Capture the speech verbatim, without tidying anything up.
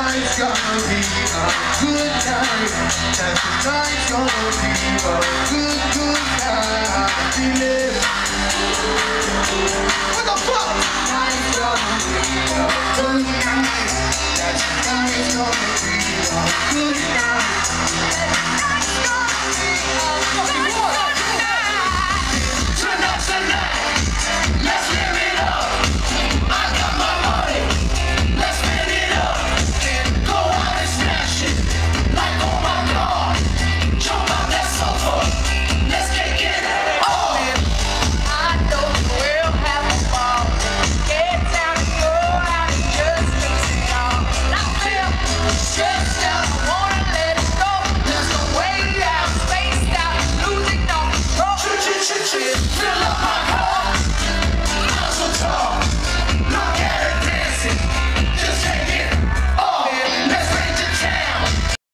tonight's gonna be a good night. That tonight's gonna be a good, good night. Feel it. What the fuck? Tonight's gonna be a good night. That tonight's gonna be a good night. That tonight's gonna be a good night.